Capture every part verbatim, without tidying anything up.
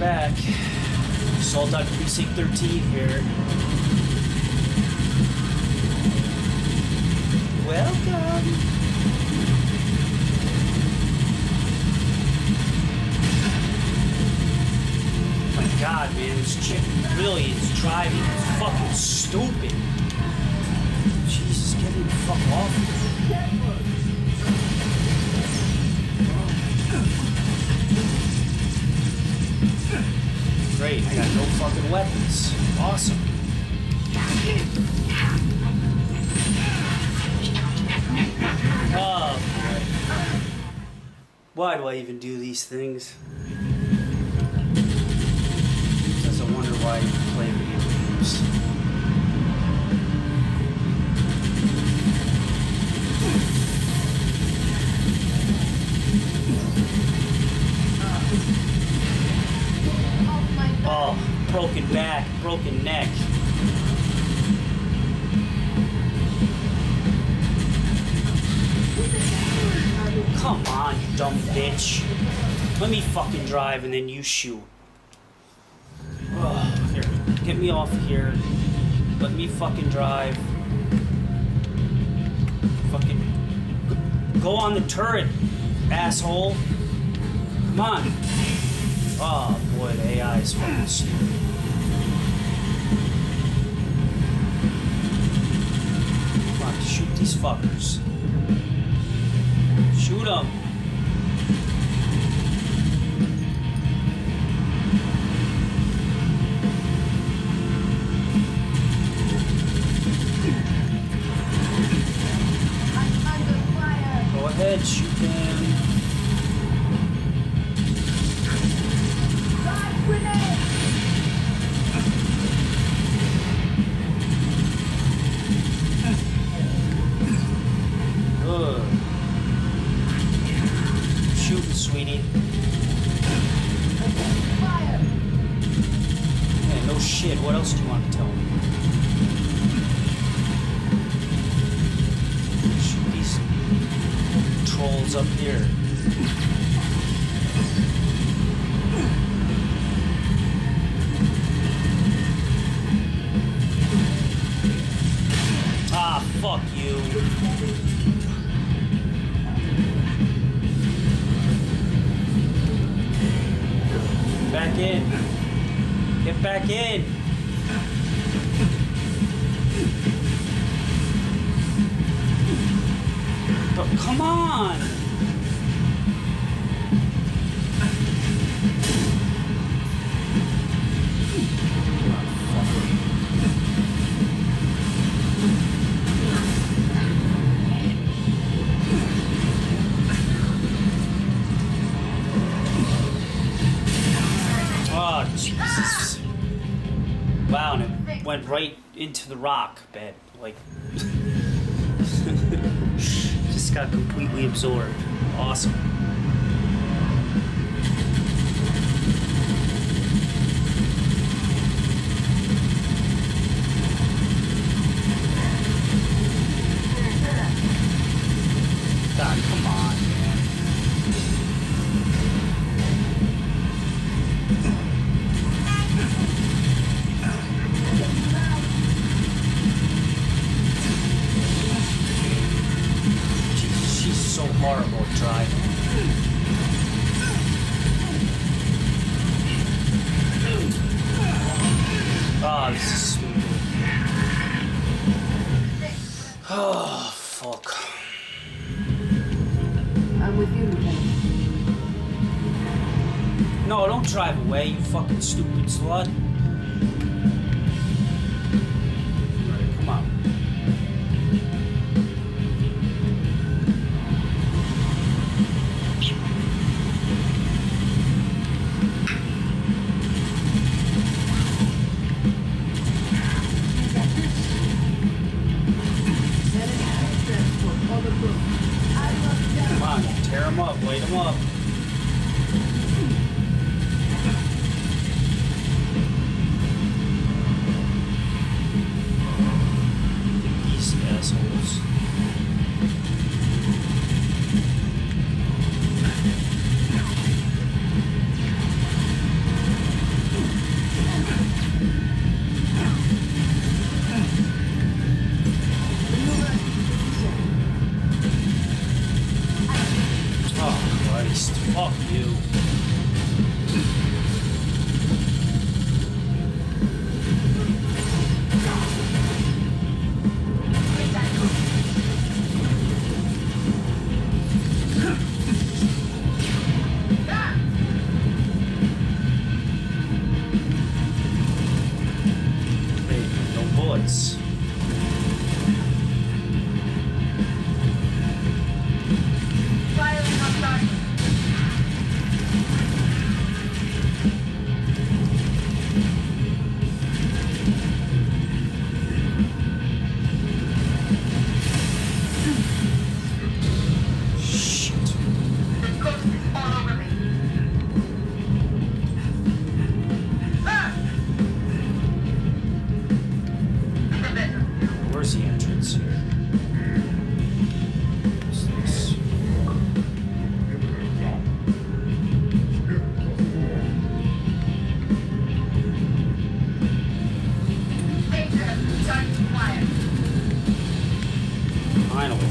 back. Assault on Precinct thirteen here. Welcome. My God, man, this chick really is driving. It's fucking stupid. Jesus, get me the fuck off. Great, I got no fucking weapons. Awesome. Oh, boy. Why do I even do these things? Because I wonder why you play video games. Oh, broken back, broken neck. Come on, you dumb bitch. Let me fucking drive and then you shoot. Oh, here, get me off here. Let me fucking drive. Fucking go on the turret, asshole. Come on. Oh boy, the A I is fucking stupid. Come on, shoot these fuckers. Shoot them. I'm under fire. Go ahead, shoot them. Grenade! Ugh. Shoot, sweetie. Fire! Yeah, no shit. What else do you want to tell me? Shoot these trolls up here. Ah, fuck you. Back in. Get back in. But come on. Oh, Jesus. Wow, and it went right into the rock bed. Like, just got completely absorbed. Awesome. God, come on, man. Jesus, she's so horrible at driving. Oh, this is stupid. Oh, fuck. I'm with you, Lieutenant. No, don't drive away, you fucking stupid slut. Alright, come on. Come on, tear him up, light him up.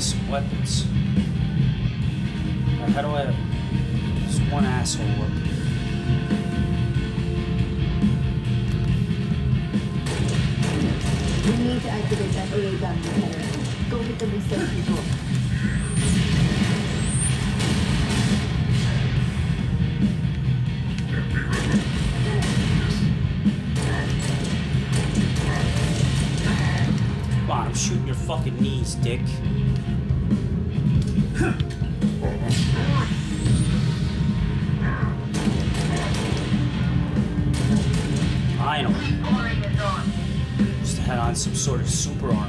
some weapons. Right, how do I... There's one asshole up here. We need to activate that A A gun, Lieutenant. Go get the reset people. Come on, I'm shooting your fucking knees, dick. Finally. Just had on some sort of super armor.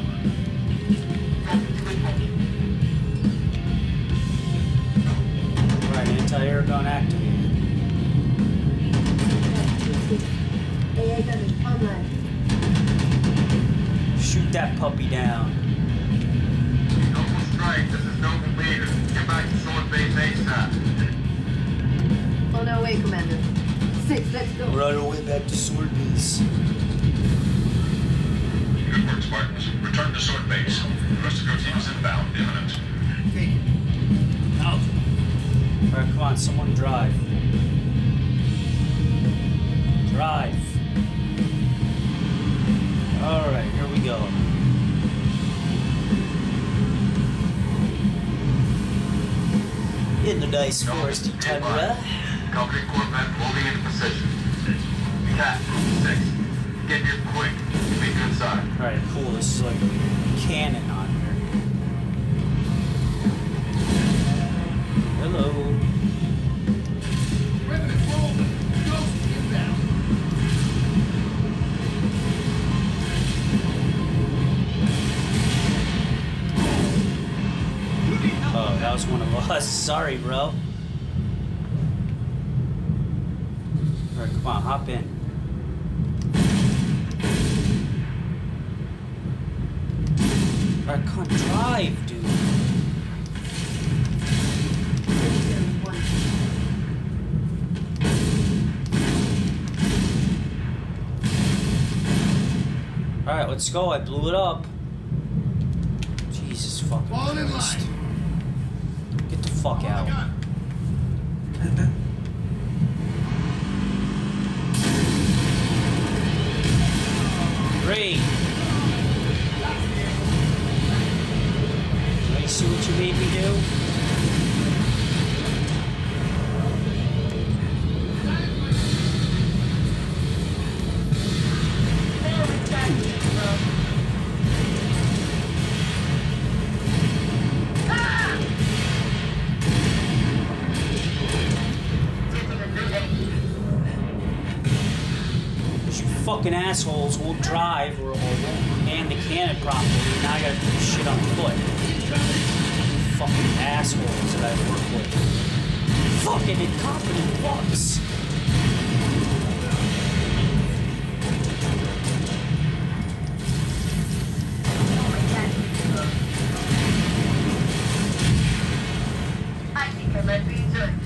Right, anti-air gun activated. A A gun is online. Shoot that puppy down. Noble Strike, this is Noble Leader. Get back to Sword Base ASAP. On our way, Commander. Six, let's go. We're on our way back to Sword Base. Good work, Spartans. Return to Sword Base. The rest of your team is inbound, imminent. Out. Alright, come on, someone drive. Drive. Alright, here we go. In the nice foresty tundra. Company Corvette moving into position. Cat, six. Get here quick. Meet you inside. Alright, cool. This is like a cannon on here. Hello. Revenant rolling. Ghost inbound. Oh, that was one of us. Sorry, bro. Alright, come on, hop in. Alright, come on, drive, dude. Alright, let's go. I blew it up. Jesus fucking Falling in Christ. line. Get the fuck Oh my out. God. Great. Let me see what you made me do. Fucking assholes won't drive or, or won't man the cannon properly. Now I gotta do this shit on foot. Fucking assholes that I work with. Fucking incompetent fucks. I think I might be done.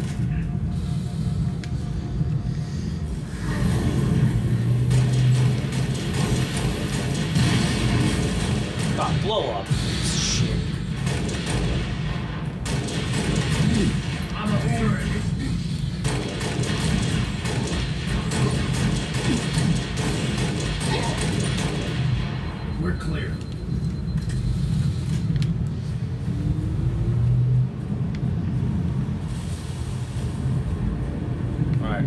God, blow up. Shit. I'm a turret. We're clear. Alright.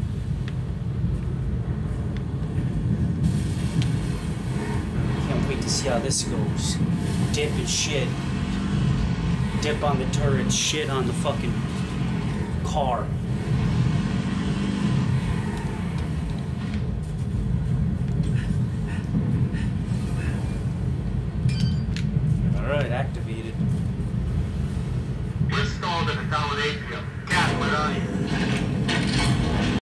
Can't wait to see how this goes. Dip and shit. Dip on the turret, shit on the fucking car.